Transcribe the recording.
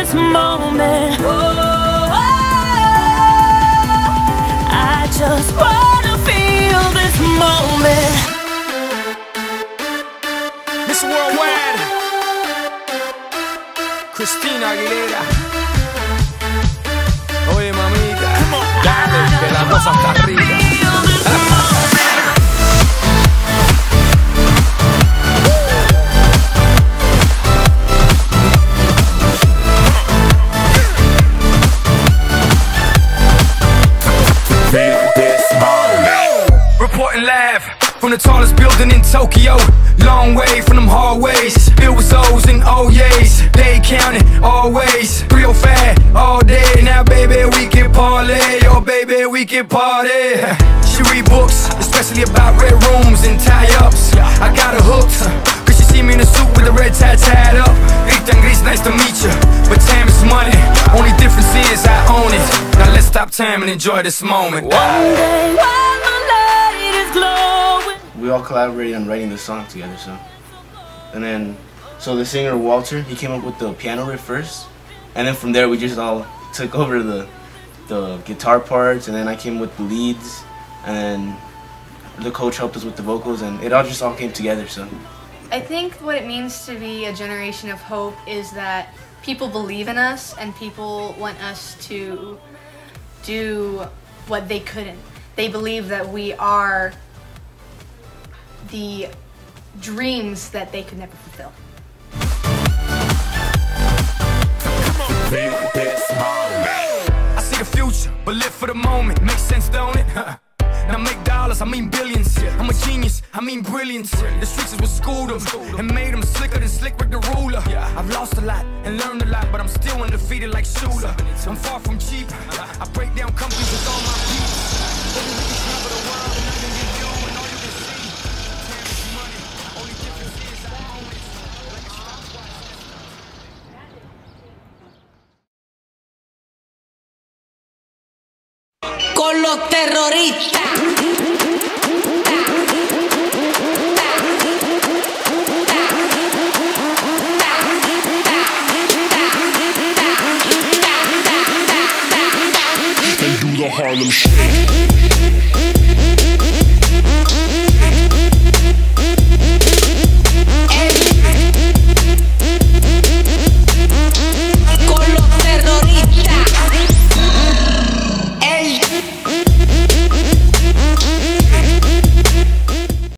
this moment. Oh, I just wanna feel this moment. Miss Worldwide, Cristina Aguilera. Oye, mamita, dale, que la cosa está rica. Reporting live from the tallest building in Tokyo. Long way from them hallways, filled with O's and O's. They counting always, 305 all day. Now baby we can parlay, oh baby we can party. She read books, especially about red rooms and tie-ups. I got her hooked, cause she see me in a suit with the red tie tied up. Rita and Gris, nice to meet you, but time is money. Only difference is I own it. Now let's stop time and enjoy this moment. One day while my light is glowing. We all collaborated on writing the song together, so the singer Walter, he came up with the piano riff first, and then from there we just all took over the guitar parts, and then I came with the leads, and then the coach helped us with the vocals, and it all came together. So I think what it means to be a generation of hope is that people believe in us and people want us to do what they couldn't. They believe that we are the dreams that they could never fulfill. I see the future, but live for the moment. Makes sense, don't it? Now make dollars, I mean billions. I'm a genius, I mean brilliance. The streets is what schooled them and made them slicker than Slick Rick the ruler. I've lost a lot and learned a lot, but I'm still undefeated like Shooter. I'm far from cheap, I break down companies with all my peeps. Only we can travel the world and nothing can do, and all you can see time is money. Only difference is I own it. Like a stopwatch. Con los terroristas. And do the Harlem Shake.